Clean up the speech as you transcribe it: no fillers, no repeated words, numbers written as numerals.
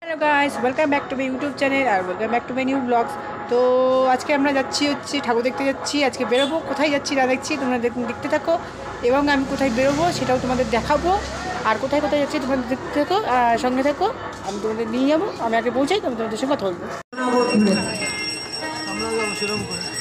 Hello guys, welcome back to my YouTube channel আর welcome back to my new blogs. তো আজকে আমরা যাচ্ছি ঠাকুর দেখতে যাচ্ছি। আজকে বেরোবো, কোথায় যাচ্ছি না দেখছি, তোমরা দেখতে থাকো এবং আমি কোথায় বেরোবো সেটাও তোমাদের দেখাবো। আর কোথায় কোথায় যাচ্ছি তোমাদের দেখতে থাকো, সঙ্গে থাকো। আমি তোমাদের নিয়ে যাবো, আমি আগে পৌঁছাই, আমি তোমাদের সঙ্গে কথা বলবো। আমরা যাবো সেরকম করে।